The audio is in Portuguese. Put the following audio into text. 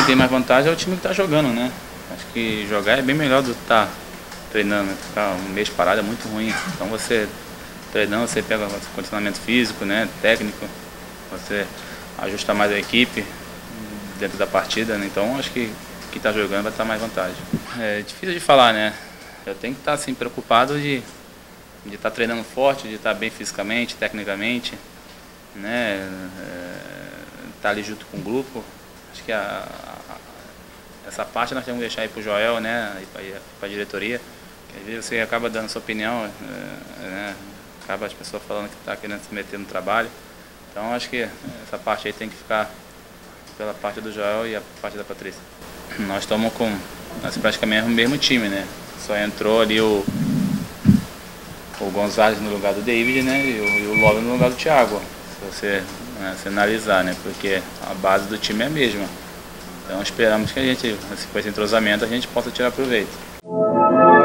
tem mais vantagem é o time que está jogando, né? Acho que jogar é bem melhor do que estar treinando, né? Ficar um mês parado é muito ruim. Então você treinando, você pega condicionamento físico, né? Técnico, você ajusta mais a equipe dentro da partida, né? Então acho que quem está jogando vai estar mais vantagem. É difícil de falar, né? Eu tenho que estar assim, preocupado de estar treinando forte, de estar bem fisicamente, tecnicamente, né? Estar ali junto com o grupo. Acho que essa parte nós temos que deixar aí para o Joel, né? E para a diretoria. Que às vezes você acaba dando sua opinião, né? Acaba as pessoas falando que está querendo se meter no trabalho. Então acho que essa parte aí tem que ficar pela parte do Joel e a parte da Patrícia. Nós estamos com praticamente o mesmo time, né? Só entrou ali o Gonzalez no lugar do David, né? E o Love no lugar do Thiago. Se você se analisar, né? Porque a base do time é a mesma. Então esperamos que a gente, com esse entrosamento, a gente possa tirar proveito.